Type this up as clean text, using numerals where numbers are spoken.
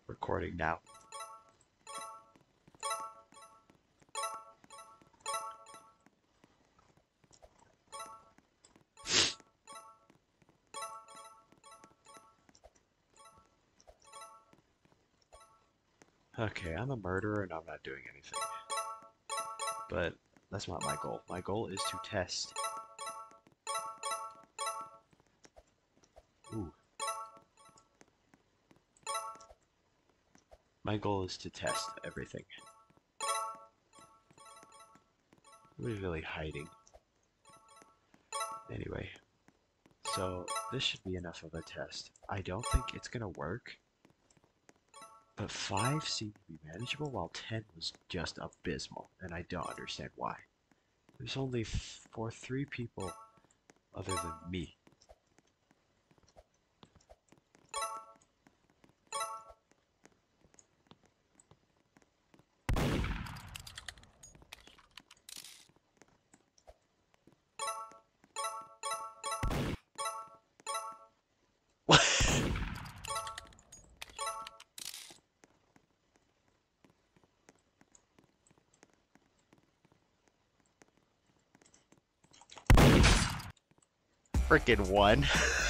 Recording now. Okay, I'm a murderer and I'm not doing anything. But that's not my goal. My goal is to test. Ooh. My goal is to test everything. Nobody's really hiding. Anyway, so this should be enough of a test. I don't think it's gonna work, but 5 seemed to be manageable while 10 was just abysmal, and I don't understand why. There's only 3 people other than me. Freaking 1.